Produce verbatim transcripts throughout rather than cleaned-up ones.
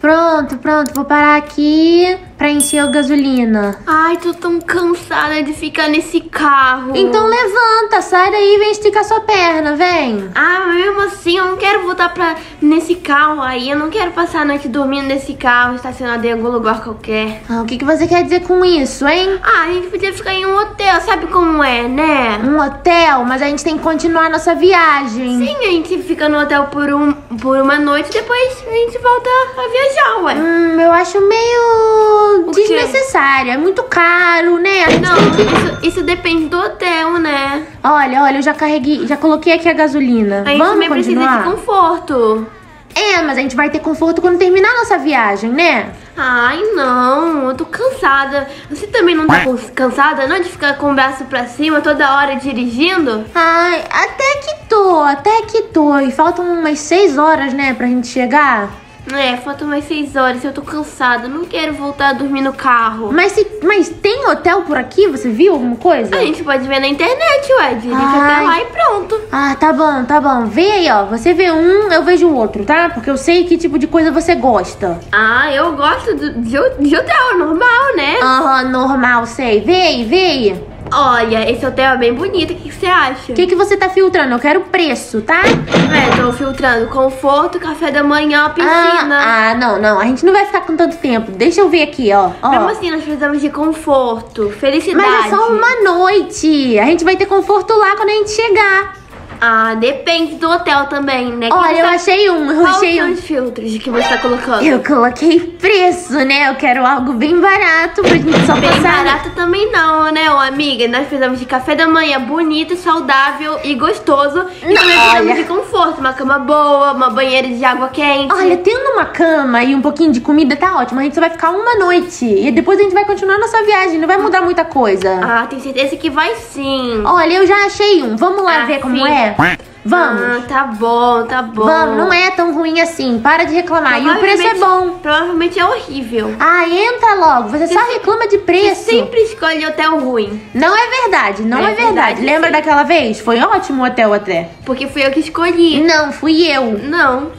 Pronto, pronto. Vou parar aqui pra encher a gasolina. Ai, tô tão cansada de ficar nesse carro. Então levanta, sai daí e vem esticar sua perna, vem. Ah, mas mesmo assim, eu não quero voltar pra, nesse carro aí. Eu não quero passar a noite dormindo nesse carro, estacionado em algum lugar qualquer. Ah, o que, que você quer dizer com isso, hein? Ah, a gente podia ficar em um hotel, sabe como é, né? Um hotel? Mas a gente tem que continuar a nossa viagem. Sim, a gente fica no hotel por, um, por uma noite, depois a gente volta a viajar, ué. Hum, eu acho meio O quê? desnecessário. É muito caro, né? A gente Não, tem que... isso, isso depende do hotel, né? Olha, olha, eu já carreguei, já coloquei aqui a gasolina. A gente Vamos também continuar? precisa de conforto. É, mas a gente vai ter conforto quando terminar a nossa viagem, né? Ai, não, eu tô cansada. Você também não tá cons- cansada, não? De ficar com o braço pra cima toda hora dirigindo? Ai, até que tô, até que tô. E faltam umas seis horas, né, pra gente chegar. É, faltam mais seis horas, eu tô cansada, não quero voltar a dormir no carro. Mas, se, mas tem hotel por aqui? Você viu alguma coisa? A gente pode ver na internet, ué, dirige Ai. até lá e pronto. Ah, tá bom, tá bom. Vê aí, ó. Você vê um, eu vejo o outro, tá? Porque eu sei que tipo de coisa você gosta. Ah, eu gosto do- de, de hotel, normal, né? Aham, normal, sei. Vê aí, vê aí. Olha, esse hotel é bem bonito, o que, que você acha? O que, que você tá filtrando? Eu quero preço, tá? É, tô filtrando conforto, café da manhã, piscina. Ah, ah, não, não. A gente não vai ficar com tanto tempo. Deixa eu ver aqui, ó. ó. Mesmo assim, nós precisamos de conforto, felicidade. Mas é só uma noite. A gente vai ter conforto lá quando a gente chegar. Ah, depende do hotel também, né? Que Olha, eu você- achei um, eu Quais achei são um. os filtros que você tá colocando? Eu coloquei preço, né? Eu quero algo bem barato pra gente só Bem passar. barato também não, né, ô amiga? Nós precisamos de café da manhã bonito, saudável e gostoso. E Não, também precisamos olha. de conforto, uma cama boa, uma banheira de água quente. Olha, tendo uma cama e um pouquinho de comida tá ótimo. A gente só vai ficar uma noite. E depois a gente vai continuar nossa viagem. Não vai mudar muita coisa. Ah, tenho certeza que vai sim. Olha, eu já achei um. Vamos lá Ah, ver como sim. é? Vamos. Ah, tá bom, tá bom. Vamos, não é tão ruim assim. Para de reclamar. E o preço é bom. Provavelmente é horrível. Ah, entra logo. Você só reclama de Você preço. sempre escolhe hotel ruim. Não é verdade, não É é, verdade. verdade, Lembra sim. daquela vez? Foi ótimo o hotel até. Porque fui eu que escolhi. Não, fui eu. Não.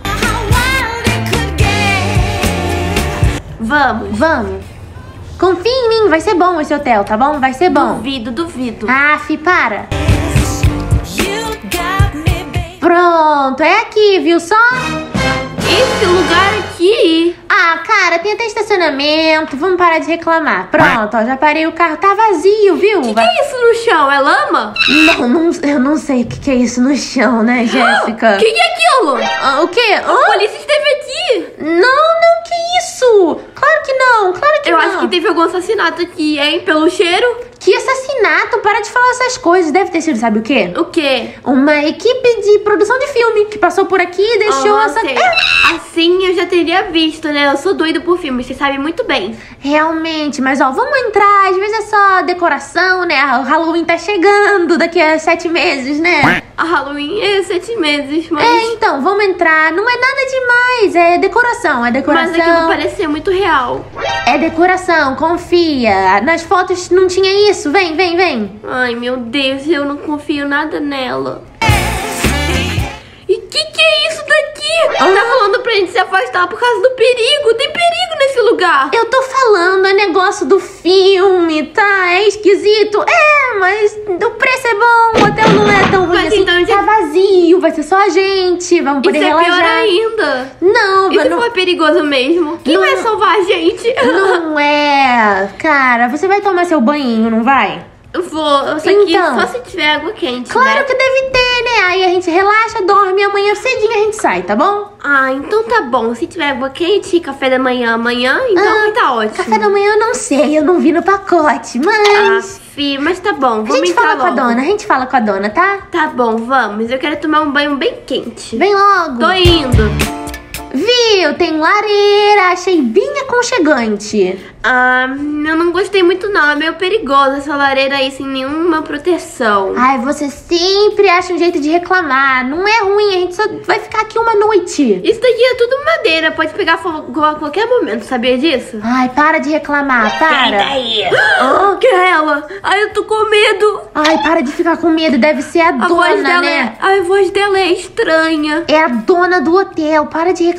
Vamos. Vamos. Confia em mim, vai ser bom esse hotel, tá bom? Vai ser bom. Duvido, duvido. Ah, fi, para. Pronto, é aqui, viu só? Esse lugar aqui. Ah, cara, tem até estacionamento. Vamos parar de reclamar. Pronto, ó, já parei o carro. Tá vazio, viu? O que, que é isso no chão? É lama? Não, não, eu não sei o que, que é isso no chão, né, Jéssica? O que, que é aquilo? Ah, o quê? A Hã? polícia esteve aqui. Não, não, que isso? Claro que não, claro que Eu não. acho que teve algum assassinato aqui, hein? Pelo cheiro. Que assassinato? Para de falar essas coisas. Deve ter sido, sabe o quê? O quê? Uma equipe de produção de filme que passou por aqui e deixou Ah, essa... sei. É, Assim eu já teria visto, né? Eu sou doido por filmes, você sabe muito bem. realmente, mas ó, vamos entrar. Às vezes é só decoração, né? O Halloween tá chegando daqui a sete meses, né? A Halloween é sete meses, mas... É, então, vamos entrar. Não é nada demais, é decoração, é Mas decoração. aquilo parecia muito real. É decoração, confia. Nas fotos não tinha isso. Vem, vem, vem. Ai, meu Deus, eu não confio nada nela. E que que é isso daqui? Tá falando pra gente se afastar por causa do perigo. Tem perigo nesse lugar. Eu tô falando, é negócio do filme, tá? É esquisito. É, mas o preço é bom, o hotel não é tão ruim Mas assim. então já- Tá vazio, vai ser só a gente. Vamos poder Isso é relaxar. pior ainda. Não, E se não, for perigoso mesmo? Quem Não- vai salvar a gente? não é. Cara, você vai tomar seu banho, não vai? Eu vou, só que Então. só se tiver água quente, Claro né? que deve ter, né? Aí a gente relaxa, dorme e amanhã cedinho a gente sai, tá bom? Ah, então tá bom. Se tiver água quente, café da manhã amanhã, então Ah, tá ótimo. Café da manhã eu não sei, eu não vi no pacote, Ah, mas... fi, mas tá bom, a vamos gente entrar fala com a logo. dona, a gente fala com a dona, tá? Tá bom, vamos. Eu quero tomar um banho bem quente. Vem logo. Tô indo. Viu? Tem lareira, achei bem aconchegante. Ah, eu não gostei muito não. É meio perigoso essa lareira aí sem nenhuma proteção. Ai, você sempre acha um jeito de reclamar. Não é ruim, a gente só vai ficar aqui uma noite. Isso daqui é tudo madeira, pode pegar fogo a qualquer momento, sabia disso? Ai, para de reclamar, para. aí? Ah, que é ela? Ai, eu tô com medo. Ai, para de ficar com medo, deve ser a, A voz dona, dela né? é, a voz dela é estranha. É a dona do hotel, para de reclamar.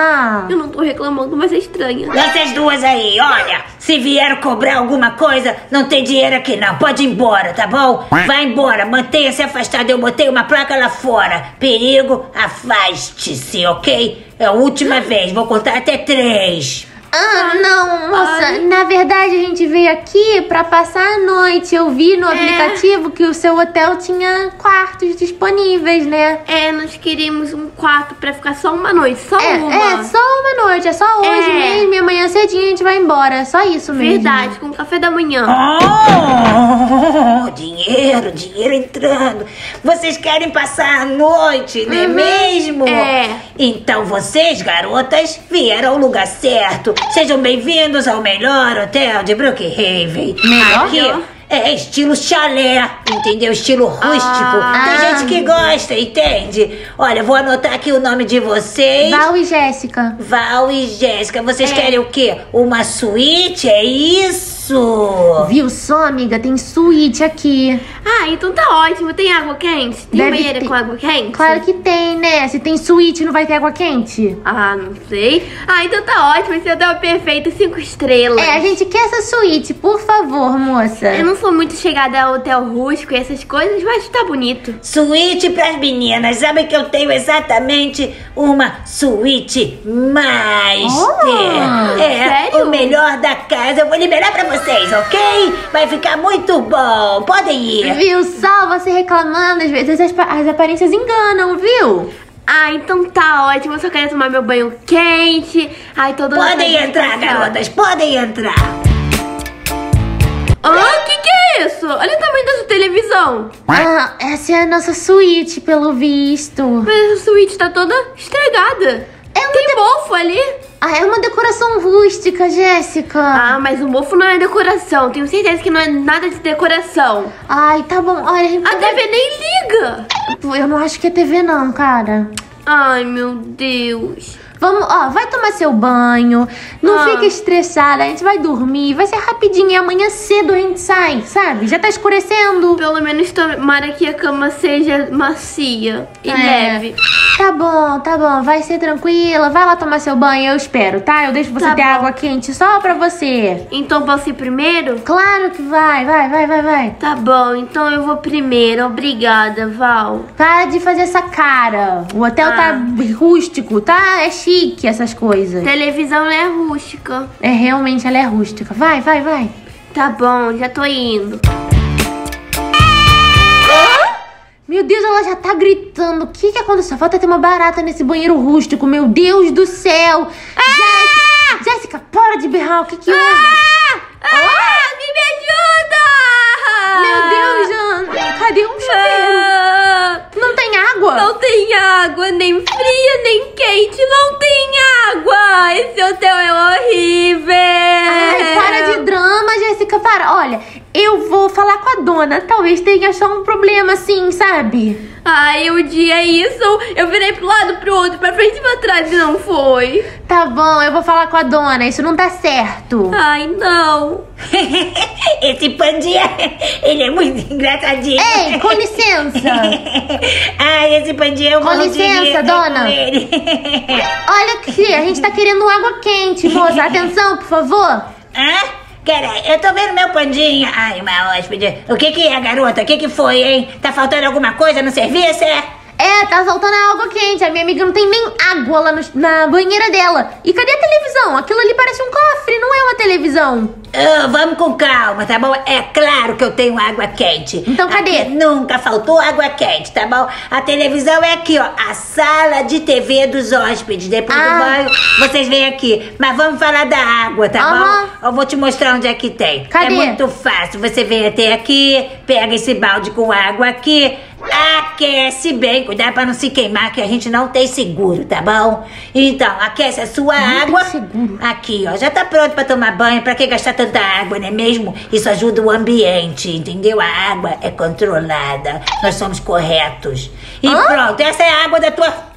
Ah. Eu não tô reclamando, mas é estranha. Vocês duas aí, olha, se vieram cobrar alguma coisa, não tem dinheiro aqui não, pode ir embora, tá bom? Vai embora, mantenha-se afastado, eu botei uma placa lá fora. Perigo, afaste-se, ok? É a última vez, vou contar até três. Ah, não, moça. Ai. Na verdade, a gente veio aqui pra passar a noite. Eu vi no É. aplicativo que o seu hotel tinha quartos disponíveis, né? É, nós queríamos um quarto pra ficar só uma noite, só É, uma. é, só uma noite. É só hoje É. mesmo. E amanhã cedinho a gente vai embora. É só isso mesmo. Verdade, com café da manhã. Oh, dinheiro, dinheiro entrando. Vocês querem passar a noite, não é mesmo? É. Então vocês, garotas, vieram ao lugar certo. Sejam bem-vindos ao melhor hotel de Brookhaven. Melhor? Aqui é estilo chalé, entendeu? Estilo rústico. Ah. Tem gente que gosta, entende? Olha, vou anotar aqui o nome de vocês. Val e Jéssica. Val e Jéssica, vocês É. querem o quê? Uma suíte? É isso? Viu só, amiga? Tem suíte aqui. Ah, então tá ótimo. Tem água quente? Tem Deve banheira ter. com água quente? Claro que tem, né? Se tem suíte, não vai ter água quente? Ah, não sei. Ah, então tá ótimo. Esse hotel é perfeito, cinco estrelas. É, a gente quer essa suíte, por favor, moça. Eu não sou muito chegada ao hotel rústico e essas coisas, mas tá bonito. Suíte pras meninas. Sabe que eu tenho exatamente uma suíte master. Oh, é, sério? o melhor da casa. Eu vou liberar pra vocês, ok? Vai ficar muito bom. Podem ir. Viu só você reclamando? Às vezes as, pa- as aparências enganam, viu? Ah, então tá ótimo. Eu só quero tomar meu banho quente. Ai, todo Podem entrar, garotas. Podem entrar. Ah, que que é isso? Olha o tamanho dessa televisão. Ah, essa é a nossa suíte, pelo visto. Mas essa suíte tá toda estragada. É uma Tem mofo ali. Ah, é uma decoração rústica, Jéssica. Ah, mas o mofo não é decoração. Tenho certeza que não é nada de decoração. Ai, tá bom. Olha, a gente A T V nem liga. Eu não acho que é T V não, cara. Ai, meu Deus. Vamos, ó, vai tomar seu banho. Não Ah. fica estressada, a gente vai dormir. Vai ser rapidinho e amanhã cedo a gente sai, sabe? Já tá escurecendo. Pelo menos tomara que a cama seja macia e É. leve. Tá bom, tá bom. Vai ser tranquila. Vai lá tomar seu banho, eu espero, tá? Eu deixo você Tá ter bom. água quente só pra você. Então posso ir primeiro? Claro que vai, vai, vai, vai, vai. Tá bom, então eu vou primeiro. Obrigada, Val. Para de fazer essa cara. O hotel Ah. tá rústico, tá? É chique essas coisas. Televisão é rústica. É, realmente ela é rústica. Vai, vai, vai. Tá bom, já tô indo. Meu Deus, ela já tá gritando. O que que aconteceu? Falta ter uma barata nesse banheiro rústico. Meu Deus do céu. Jéssica, Jéssica, para de berrar. O que que houve? Ah, alguém me ajuda! Meu Deus, Jana. Cadê um chuveiro? Ah, Não tem água? não tem água, nem fria, nem quente. Não tem água. Esse hotel é horrível. Ai, para de drama, Jéssica, para. Olha, eu vou falar com a dona. Talvez tenha só um problema assim, sabe? Ai, o dia é isso. Eu virei pro lado, pro outro, pra frente e pra trás e não foi. Tá bom, eu vou falar com a dona. Isso não tá certo. Ai, não. Esse pandinha, ele é muito engraçadinho. Ei, com licença. Ai, esse pandinha é um Com licença, dona. Olha aqui, a gente tá querendo água quente, moça. Atenção, por favor. Hã? Peraí, eu tô vendo meu pandinha. Ai, uma hóspede. O que que é, garota? O que que foi, hein? Tá faltando alguma coisa no serviço, é? É, tá faltando água quente. A minha amiga não tem nem água lá no- na banheira dela. E cadê a televisão? Aquilo ali parece um cofre, não é uma televisão. Ah, vamos com calma, tá bom? É claro que eu tenho água quente. Então, cadê? Aqui nunca faltou água quente, tá bom? A televisão é aqui, ó. A sala de T V dos hóspedes. Depois Ah. do banho, vocês vêm aqui. Mas vamos falar da água, tá Aham. bom? Eu vou te mostrar onde é que tem. Cadê? É muito fácil. Você vem até aqui, pega esse balde com água aqui, aquece bem. Cuidado pra não se queimar, que a gente não tem seguro, tá bom? Então, aquece a sua Não tem água. seguro. Aqui, ó, já tá pronto pra tomar banho. Pra que gastar tanta água, não é mesmo? Isso ajuda o ambiente, entendeu? A água é controlada. Nós somos corretos. E Hã? pronto, essa é a água da tua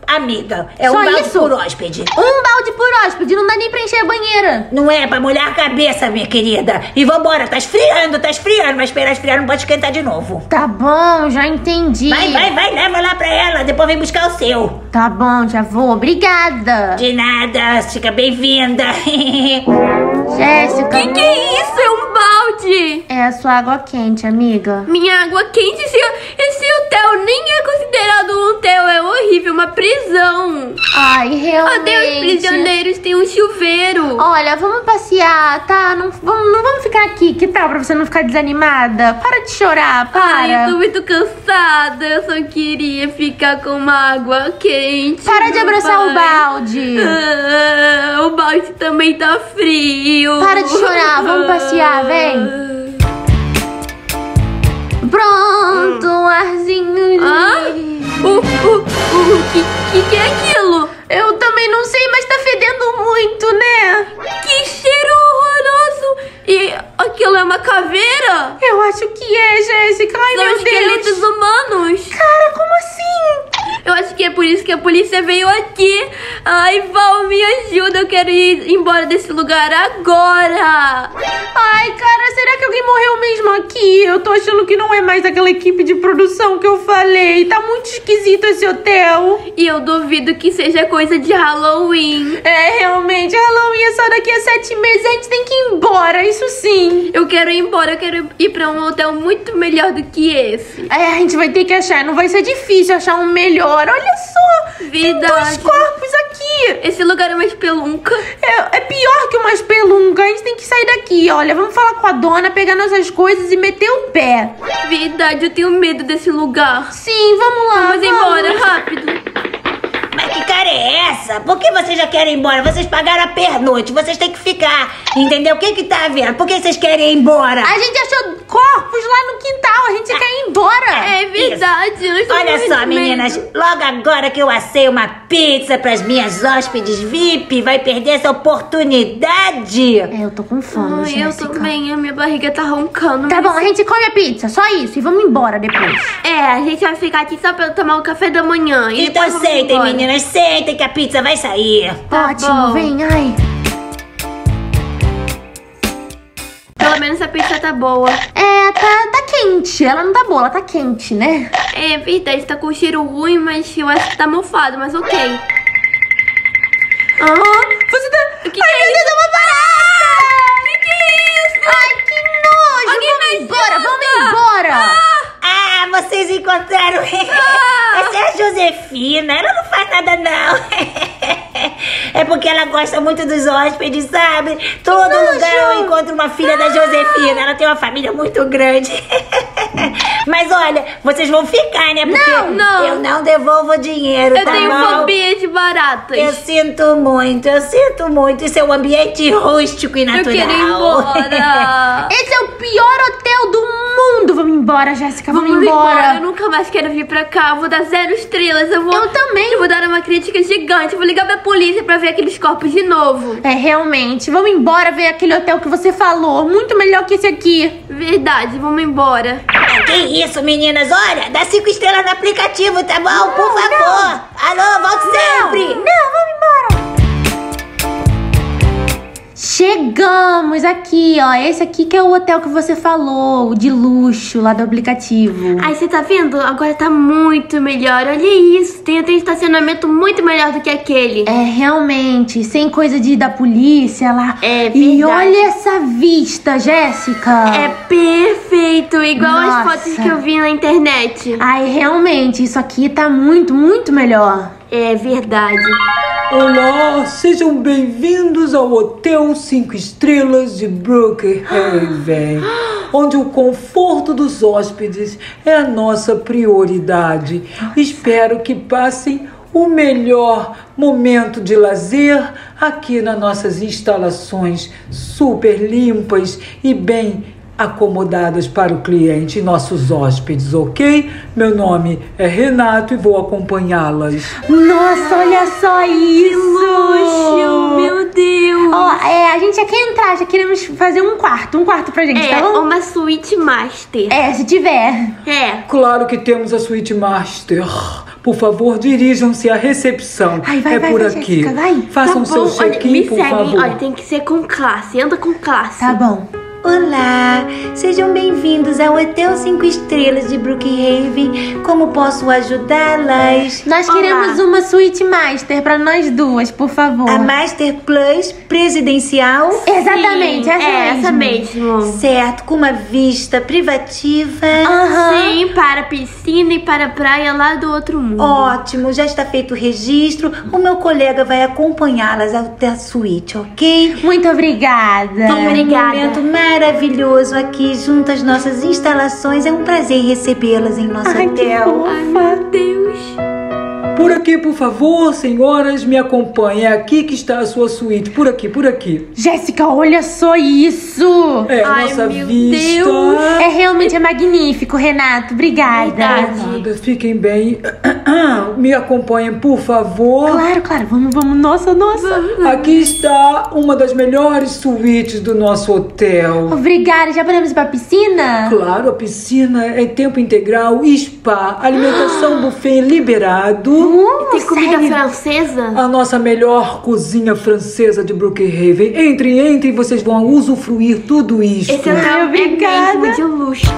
amiga. É Só um balde isso? por hóspede. Um balde por hóspede, não dá nem pra encher a banheira. Não é pra molhar a cabeça, minha querida. E vambora, tá esfriando, tá esfriando. Vai esperar esfriar, não pode esquentar de novo. Tá bom, já entendi. Vai, vai, vai, leva lá pra ela. Depois vem buscar o seu. Tá bom, já vou. Obrigada. De nada, fica bem-vinda. Jéssica. Que que é isso? É um balde. É a sua água quente, amiga. Minha água quente, esse, esse hotel nem é considerado um hotel, é horrível, uma prisão. Ai, realmente. Até os prisioneiros têm um chuveiro. Olha, vamos passear, tá? Não vamos, não vamos ficar aqui, que tal? Pra você não ficar desanimada. Para de chorar, para. Ai, eu tô muito cansada, eu só queria ficar com uma água quente. Para de abraçar o balde. Ah, o balde também tá frio. Para de chorar, vamos passear, vem. Pronto, um arzinho. Ah? O, o, o, o que, que que é aquilo? Eu também não sei, mas tá fedendo muito, né? Que cheiro horroroso! E aquilo é uma caveira? Eu acho que é, Jéssica. Ai, São meu esqueletos Deus. humanos. Cara, como assim? Eu acho que é por isso que a polícia veio aqui. Ai, Val, me ajuda. Eu quero ir embora desse lugar agora. Ai, cara, será que alguém morreu mesmo aqui? Eu tô achando que não é mais aquela equipe de produção que eu falei. Tá muito esquisito esse hotel. E eu duvido que seja coisa de Halloween. É, realmente, Halloween é só daqui a sete meses. A gente tem que ir embora, isso sim. Eu quero ir embora, eu quero ir pra um hotel muito melhor do que esse. É, a gente vai ter que achar. Não vai ser difícil achar um melhor. Olha só, tem dois Verdade. corpos aqui. Esse lugar é uma espelunca. É, é pior que uma espelunca. A gente tem que sair daqui. Olha, vamos falar com a dona, pegar nossas coisas e meter o pé. Verdade, eu tenho medo desse lugar. Sim, vamos lá. Vamos embora, rápido. Mas que cara é essa? Por que vocês já querem ir embora? Vocês pagaram a pernoite, vocês têm que ficar. Entendeu? O que que tá vendo? Por que vocês querem ir embora? A gente achou corpos lá no quintal. A gente quer ir embora. É verdade, eu estou Olha morrendo só, de meninas, medo. logo agora que eu assei uma pizza pras minhas hóspedes V I P, vai perder essa oportunidade. É, eu tô com fome, Ai, eu Jéssica. também, a minha barriga tá roncando. Tá mas- bom, a gente come a pizza, só isso. E vamos embora depois. É, a gente vai ficar aqui só pra tomar o café da manhã. E Então depois vamos sentem, embora. meninas, sentem que a pizza vai sair. Tá Ótimo, bom. vem, ai. Pelo menos a pizza tá boa. É, tá, tá quente. Ela não tá boa, ela tá quente, né? É verdade, tá com cheiro ruim, mas eu acho que tá mofado, mas ok. Ah, você tá... O que Ai, que é meu Deus, isso? é uma barata! Que que é isso? Ai, que nojo! Alguém Vamos me embora, ajuda! vamos embora! Ah, vocês encontraram. Essa é a Josefina, ela não faz nada não. É porque ela gosta muito dos hóspedes, sabe? Todo nojo! lugar eu encontro uma filha da Josefina. Ela tem uma família muito grande. Mas olha, vocês vão ficar, né? Porque Não, não. eu não devolvo o dinheiro, Eu tá tenho bom? fobia de baratas. Eu sinto muito, eu sinto muito. Isso é um ambiente rústico e Eu natural. quero ir embora. Esse é o pior hotel do mundo! Vamos embora, Jéssica, vamos, Vamos embora. embora. Eu nunca mais quero vir pra cá. Eu vou dar zero estrelas. Eu vou. Eu também. Eu vou dar uma crítica gigante. Eu vou ligar pra polícia pra ver aqueles corpos de novo. É, realmente. Vamos embora ver aquele hotel que você falou. Muito melhor que esse aqui. Verdade, vamos embora. Ah, que isso, meninas? Olha, dá cinco estrelas no aplicativo, tá bom? Por favor. Alô, volte sempre. Não, vamos embora. Chegamos aqui, ó. Esse aqui que é o hotel que você falou, o de luxo lá do aplicativo. Ai, você tá vendo? Agora tá muito melhor. Olha isso. Tem até estacionamento muito melhor do que aquele. É, realmente, sem coisa de da polícia lá. É E verdade. olha essa vista, Jéssica. É perfeito, igual as Nossa. fotos que eu vi na internet. Ai, realmente, isso aqui tá muito, muito melhor. É verdade. Olá, sejam bem-vindos ao Hotel cinco Estrelas de Brookhaven, onde o conforto dos hóspedes é a nossa prioridade. Espero que passem o melhor momento de lazer aqui nas nossas instalações super limpas e bem acomodadas para o cliente e nossos hóspedes, ok? Meu nome é Renato e vou acompanhá-las. Nossa, olha só isso! Luxo, meu Deus. Ó, é, a gente já quer entrar, já queremos fazer um quarto, um quarto pra gente, É, tá bom? uma suíte master. É, se tiver. É. Claro que temos a suíte master. por favor, dirijam-se à recepção. Ai, vai, é vai, por vai, aqui. Jéssica, vai. Façam Tá seu bom, olha, check-in, me por segue, favor. olha, tem que ser com classe, anda com classe. Tá bom. Olá, sejam bem-vindos ao Hotel cinco Estrelas de Brookhaven. Como posso ajudá-las? Nós Olá. queremos uma suíte master pra nós duas, por favor. A Master Plus presidencial? Exatamente, Sim, essa é mesmo. essa mesmo. Certo, com uma vista privativa. Aham. Sim, para a piscina e para a praia lá do outro mundo. Ótimo, já está feito o registro. O meu colega vai acompanhá-las até a suíte, ok? Muito obrigada. Obrigada. Um momento maravilhoso aqui junto às nossas instalações. É um prazer recebê-las em nosso Ai, que hotel. fofa. Ai, meu Deus. Por aqui, por favor, senhoras, me acompanhem. É aqui que está a sua suíte. Por aqui, por aqui. Jéssica, olha só isso. É a Ai, nossa meu vista. Deus. É realmente é magnífico, Renato. Obrigada. Verdade. Nada, fiquem bem. Me acompanhem, por favor. Claro, claro. Vamos, vamos. Nossa, nossa. Aqui está uma das melhores suítes do nosso hotel. Obrigada. Já podemos ir pra piscina? Claro, a piscina é em tempo integral, spa, alimentação buffet liberado. Uh, Tem comida sério? francesa? A nossa melhor cozinha francesa de Brookhaven. Entre, entre, vocês vão usufruir tudo isso. Esse hotel Ai, é obrigada. mesmo de luxo.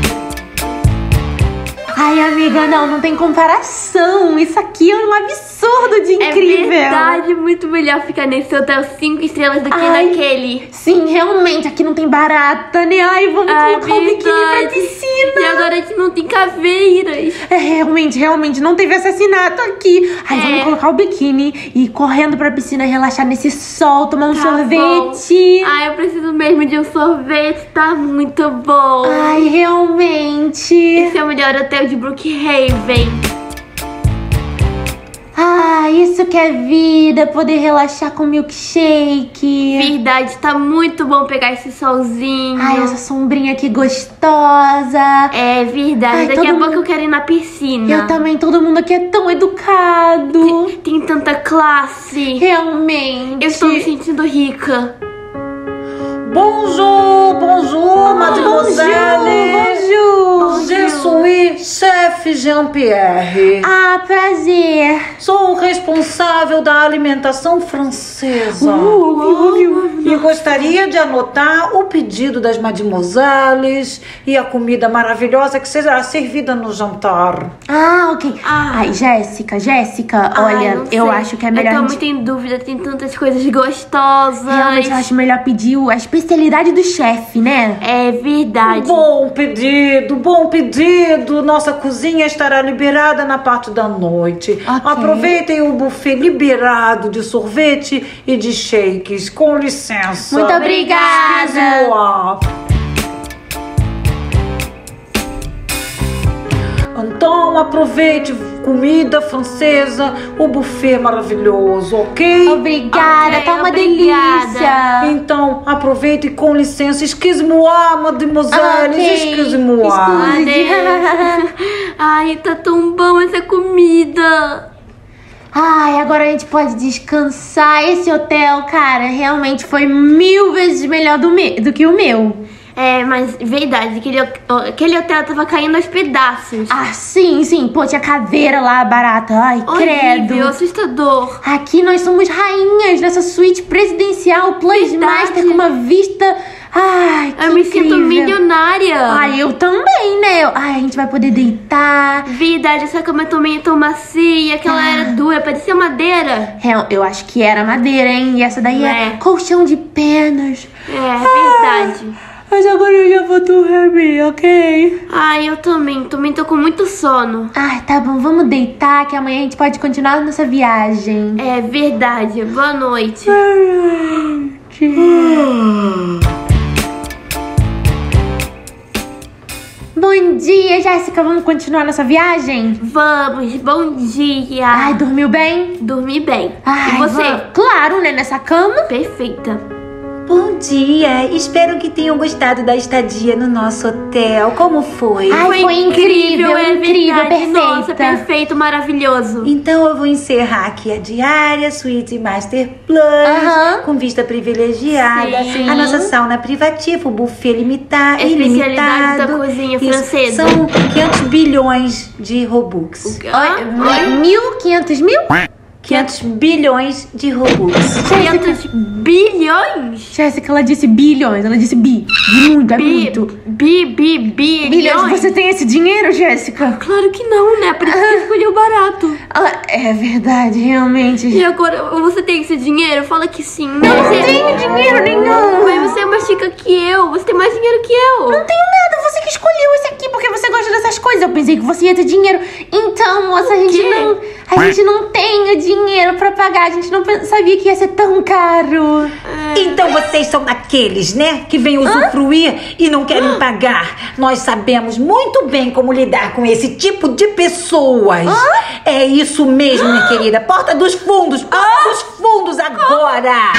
Ai, amiga, não, não tem comparação. Isso aqui é um absurdo de incrível. É verdade, muito melhor ficar nesse hotel cinco estrelas do que Ai. naquele. Sim, realmente, aqui não tem barata, né? Ai, vamos Ai, colocar o biquíni pra verdade. piscina. E agora a gente não tem caveiras. É, realmente, realmente, não teve assassinato aqui. Ai, É. vamos colocar o biquíni e ir correndo pra piscina, relaxar nesse sol, tomar um Tá sorvete. bom. Ai, eu preciso mesmo de um sorvete, tá muito bom. Ai, realmente. Esse é o melhor hotel de Brookhaven. Ah, isso que é vida, poder relaxar com milkshake. Verdade, tá muito bom pegar esse solzinho. Ai, essa sombrinha aqui gostosa. É verdade, Ai, daqui todo a pouco mundo- eu quero ir na piscina. Eu também, todo mundo aqui é tão educado. Tem, tem tanta classe. Realmente. Eu estou me sentindo rica. Bonjour, bonjour, mademoiselle. Bonjour. Je suis chef Jean-Pierre. Ah, prazer. Sou o responsável da alimentação francesa. Uh, E gostaria de anotar o pedido das mademoiselles e a comida maravilhosa que será servida no jantar. Ah, ok. Ah. Ai, Jéssica, Jéssica, Ai, olha, não eu sei. acho que é melhor. Eu tô a muito gente- em dúvida, tem tantas coisas gostosas. Realmente, eu acho melhor pedir o- a especialidade do chefe, né? É verdade. Bom pedido, bom pedido. Nossa cozinha estará liberada na parte da noite. Ok. Aproveitem o buffet liberado de sorvete e de shakes. Com licença. Muito obrigada. Excuse-moi. Então, aproveite comida francesa, o buffet maravilhoso, ok? Obrigada, Ok, tá uma obrigada. delícia. Então, aproveite com licença. Excuse-moi, mademoiselle. Ok. Excuse-moi. Excuse. Ai, tá tão bom essa comida. Ai, agora a gente pode descansar. Esse hotel, cara, realmente foi mil vezes melhor do, me do que o meu. É, mas verdade, aquele, aquele hotel tava caindo aos pedaços. Ah, sim, sim. Pô, tinha caveira lá, barata. Ai, Horrível, credo. assustador. Aqui nós somos rainhas nessa suíte presidencial Plus Verdade. Master com uma vista... Ai, que Eu me incrível. sinto milionária. Ai, eu também, né? Ai, a gente vai poder deitar. Verdade, essa cama também é tão macia, aquela Ah. era dura, parecia madeira. Real- Eu acho que era madeira, hein? E essa daí é, É. colchão de penas. É, verdade. Mas agora eu já vou dormir, ok? Ai, eu também, também tô com muito sono. Ai, tá bom, vamos deitar que amanhã a gente pode continuar nossa viagem. É verdade, boa noite. Bom dia, Jéssica. Vamos continuar nossa viagem? Vamos, bom dia. Ai, dormiu bem? Dormi bem. Ai, e você? va- Claro, né? Nessa cama. Perfeita. Bom dia. Espero que tenham gostado da estadia no nosso hotel. Como foi? Ai, Foi foi incrível, incrível, é incrível. incrível, verdade. perfeita. Nossa, perfeito, maravilhoso. Então eu vou encerrar aqui a diária, suíte Master Plus, Aham. com vista privilegiada, Sim. a nossa sauna privativa, o buffet limitado, Especialidades ilimitado. da cozinha Isso, francesa. São quinhentos bilhões de Robux. Ah, Oi, mil, quinhentos mil? quinhentos bilhões de Robux. quinhentos bilhões? Jéssica, ela disse bilhões, ela disse bi. Muito, é Bi, muito. bi, bi, bi, Bilhões, você tem esse dinheiro, Jéssica? Claro que não, né? Por isso que eu escolhi o barato. Ah, é verdade, realmente. E agora, você tem esse dinheiro? Fala que sim. Não, Eu não você... tenho dinheiro nenhum. Mas você é mais chica que eu. Você tem mais dinheiro que eu. Não tenho nada, você que escolheu esse aqui porque você gosta dessas coisas. Eu pensei que você ia ter dinheiro. Então, moça, a gente quê? não. A gente não tem dinheiro pra pagar. A gente não pen- sabia que ia ser tão caro. Então vocês são daqueles, né? Que vêm usufruir e não querem pagar. Nós sabemos muito bem como lidar com esse tipo de pessoas. É isso mesmo, minha querida. Porta dos fundos, porta dos fundos agora!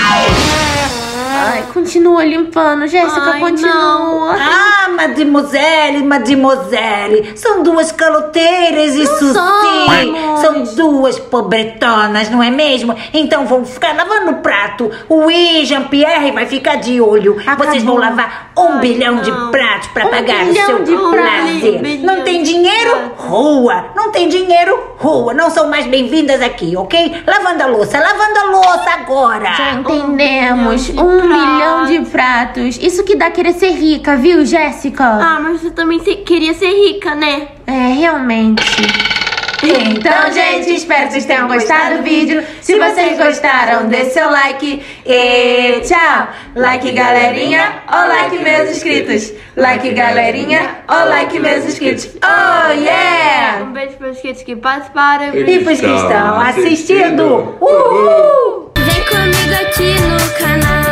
Ai, continua limpando, Jéssica, Ai, continua. Ah, mademoiselle, mademoiselle. São duas caloteiras, isso sim. somos. São duas pobretonas, não é mesmo? Então vão ficar lavando o prato. O I, Jean-Pierre vai ficar de olho. Acabou. Vocês vão lavar um Ai, bilhão não. de pratos pra Um pagar o bilhão seu de lazer. pratos. Não tem dinheiro? Rua. Não tem dinheiro? Rua. Não são mais bem-vindas aqui, ok? Lavando a louça, lavando a louça agora. Já entendemos. Um Um milhão milhão de de pratos. Isso que dá querer ser rica, viu, Jéssica? Ah, mas você também se- queria ser rica, né? É, realmente. Então, gente, espero que vocês tenham gostado do vídeo. Se vocês gostaram, dê seu like. E tchau! Like, galerinha, ou like meus inscritos. Like, galerinha, ou like meus inscritos. Oh, yeah! Um beijo para os inscritos que participaram. E pros que estão assistindo. Uhul! Vem comigo aqui no canal.